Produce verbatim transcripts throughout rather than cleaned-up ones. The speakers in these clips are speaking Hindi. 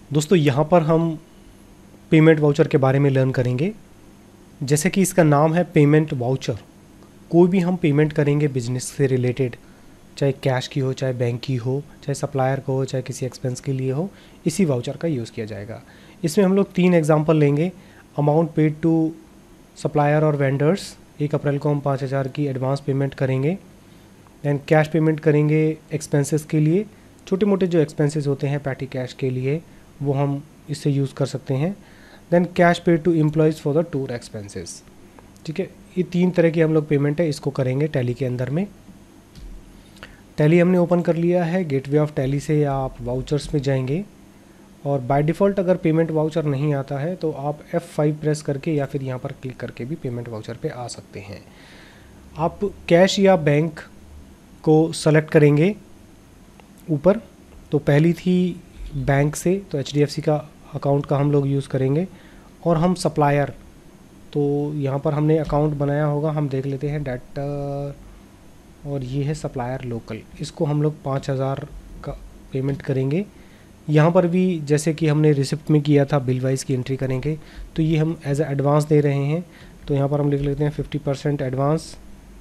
दोस्तों यहाँ पर हम पेमेंट वाउचर के बारे में लर्न करेंगे। जैसे कि इसका नाम है पेमेंट वाउचर, कोई भी हम पेमेंट करेंगे बिजनेस से रिलेटेड, चाहे कैश की हो, चाहे बैंक की हो, चाहे सप्लायर को हो, चाहे किसी एक्सपेंस के लिए हो, इसी वाउचर का यूज़ किया जाएगा। इसमें हम लोग तीन एग्जांपल लेंगे। अमाउंट पेड टू सप्लायर और वेंडर्स, एक अप्रैल को हम पाँच हज़ार की एडवांस पेमेंट करेंगे। दैन कैश पेमेंट करेंगे एक्सपेंसेस के लिए, छोटे मोटे जो एक्सपेंसेस होते हैं पैटी कैश के लिए, वो हम इससे यूज़ कर सकते हैं। Then cash paid to employees for the tour expenses. ठीक है, ये तीन तरह की हम लोग पेमेंट है, इसको करेंगे टैली के अंदर में। टैली हमने ओपन कर लिया है। गेटवे ऑफ टैली से आप वाउचर्स में जाएंगे और बाय डिफ़ॉल्ट अगर पेमेंट वाउचर नहीं आता है तो आप एफ़ फाइव प्रेस करके या फिर यहाँ पर क्लिक करके भी पेमेंट वाउचर पे आ सकते हैं। आप कैश या बैंक को सेलेक्ट करेंगे ऊपर। तो पहली थी बैंक से, तो एच डी एफ सी का अकाउंट का हम लोग यूज़ करेंगे। और हम सप्लायर, तो यहाँ पर हमने अकाउंट बनाया होगा, हम देख लेते हैं डेटर, और ये है सप्लायर लोकल, इसको हम लोग पाँच हज़ार का पेमेंट करेंगे। यहाँ पर भी जैसे कि हमने रिसिप्ट में किया था बिल वाइज की एंट्री करेंगे, तो ये हम एज ए एडवांस दे रहे हैं, तो यहाँ पर हम लिख लेते हैं फिफ्टी परसेंट एडवांस।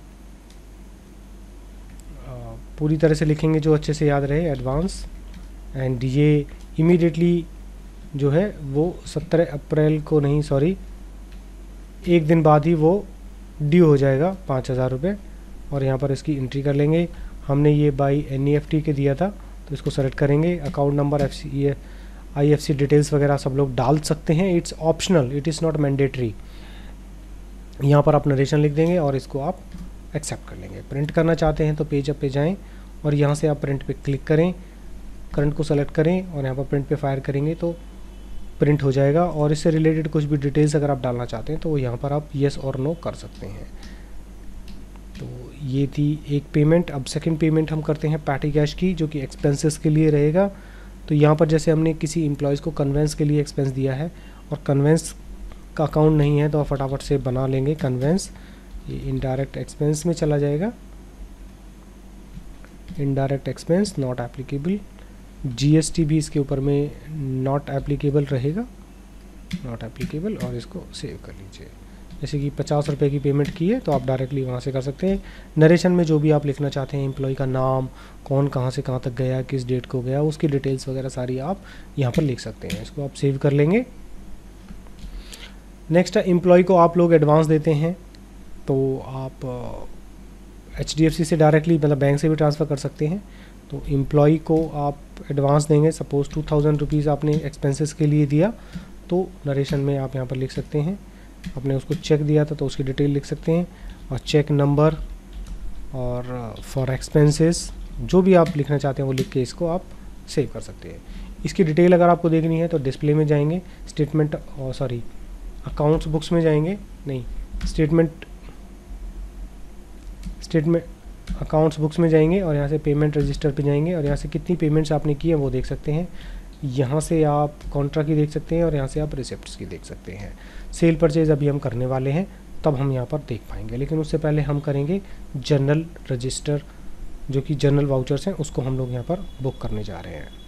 पूरी तरह से लिखेंगे जो अच्छे से याद रहे, एडवांस। एंड ये इमीडिएटली जो है वो सत्रह अप्रैल को नहीं, सॉरी एक दिन बाद ही वो ड्यू हो जाएगा पाँच हज़ार रुपये। और यहाँ पर इसकी एंट्री कर लेंगे। हमने ये by N E F T के दिया था, तो इसको सेलेक्ट करेंगे। Account number, F C I F C details वगैरह सब लोग डाल सकते हैं, it's optional, it is not mandatory. यहाँ पर आप नरेशन लिख देंगे और इसको आप एक्सेप्ट कर लेंगे। प्रिंट करना चाहते हैं तो पेज अप पे जाएँ और यहाँ से आप प्रिंट पे क्लिक करें, करंट को सेलेक्ट करें और यहाँ पर प्रिंट पे फायर करेंगे तो प्रिंट हो जाएगा। और इससे रिलेटेड कुछ भी डिटेल्स अगर आप डालना चाहते हैं तो वो यहाँ पर आप येस और नो कर सकते हैं। तो ये थी एक पेमेंट। अब सेकंड पेमेंट हम करते हैं पैटी कैश की, जो कि एक्सपेंसेस के लिए रहेगा। तो यहाँ पर जैसे हमने किसी एम्प्लॉयज़ को कन्वेंस के लिए एक्सपेंस दिया है और कन्वेंस का अकाउंट नहीं है, तो आप फटाफट से बना लेंगे कन्वेंस। ये इनडायरेक्ट एक्सपेंस में चला जाएगा, indirect expense not applicable. GST भी इसके ऊपर में नॉट एप्लीकेबल रहेगा, नॉट एप्लीकेबल। और इसको सेव कर लीजिए। जैसे कि पचास रुपये की पेमेंट की है तो आप डायरेक्टली वहाँ से कर सकते हैं। नरेशन में जो भी आप लिखना चाहते हैं, एम्प्लॉय का नाम, कौन कहाँ से कहाँ तक गया, किस डेट को गया, उसकी डिटेल्स वगैरह सारी आप यहाँ पर लिख सकते हैं। इसको आप सेव कर लेंगे। नेक्स्ट एम्प्लॉय को आप लोग एडवांस देते हैं, तो आप एच डी एफ सी से डायरेक्टली, मतलब बैंक से भी ट्रांसफ़र कर सकते हैं। तो एम्प्लॉय को आप एडवांस देंगे, सपोज़ टू थाउजेंड रुपीज़ आपने एक्सपेंसेस के लिए दिया, तो नरेशन में आप यहाँ पर लिख सकते हैं। आपने उसको चेक दिया था तो उसकी डिटेल लिख सकते हैं, और चेक नंबर और फॉर एक्सपेंसेस जो भी आप लिखना चाहते हैं वो लिख के इसको आप सेव कर सकते हैं। इसकी डिटेल अगर आपको देखनी है तो डिस्प्ले में जाएंगे, स्टेटमेंट और सॉरी अकाउंट्स बुक्स में जाएंगे, नहीं स्टेटमेंट स्टेटमेंट अकाउंट्स बुक्स में जाएंगे और यहाँ से पेमेंट रजिस्टर पे जाएंगे और यहाँ से कितनी पेमेंट्स आपने की है वो देख सकते हैं। यहाँ से आप कॉन्ट्रा की देख सकते हैं और यहाँ से आप रिसिप्ट्स की देख सकते हैं। सेल परचेज अभी हम करने वाले हैं, तब हम यहाँ पर देख पाएंगे, लेकिन उससे पहले हम करेंगे जनरल रजिस्टर, जो कि जनरल वाउचर्स हैं, उसको हम लोग यहाँ पर बुक करने जा रहे हैं।